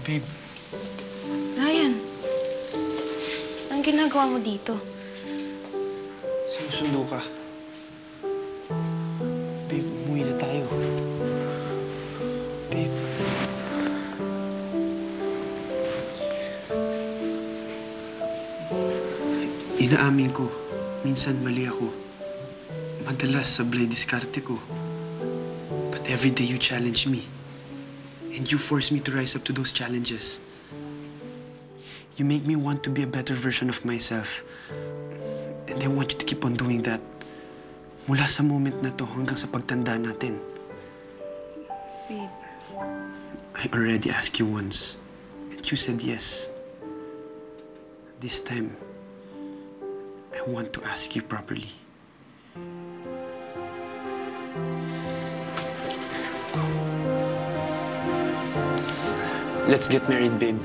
Babe. Ryan, anong ginagawa mo dito? Sinusundo ka. Babe, umuwi na tayo. Babe. Inaamin ko, minsan mali ako. Madalas sablay diskarte ko. But every day you challenge me. And you force me to rise up to those challenges. You make me want to be a better version of myself. And I want you to keep on doing that. Mula sa moment na to hanggang sa pagtanda natin. Babe. I already asked you once. And you said yes. This time, I want to ask you properly. Let's get married, babe.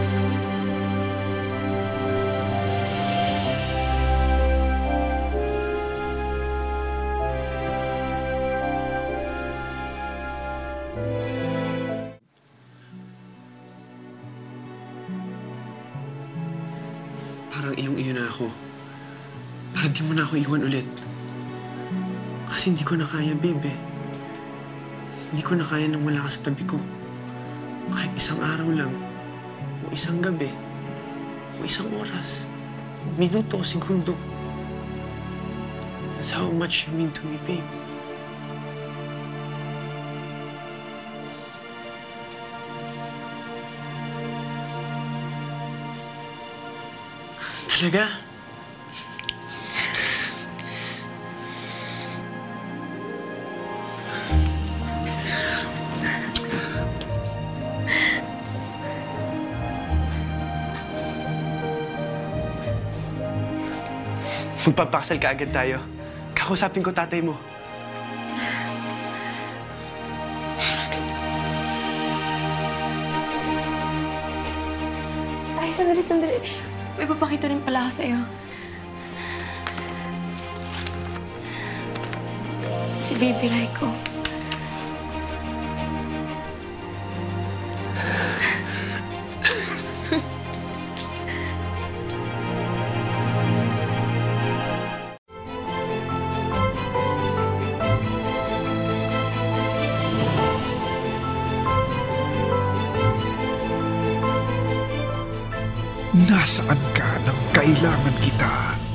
Parang iyong-iyo na ako. Parang di mo na ako iwan ulit. Kasi hindi ko na kaya, babe. Hindi ko na kaya nang wala ka sa tabi ko. Kahit isang araw lang, o isang gabi, o isang oras, minuto o segundo. That's how much you mean to me, babe. Talaga? Magpapakasal ka agad tayo. Kakausapin ko tatay mo. Ay, sandali. May papakita rin pala ako sa'yo. Si Baby Raiko. Nasaan ka nang kailangan kita?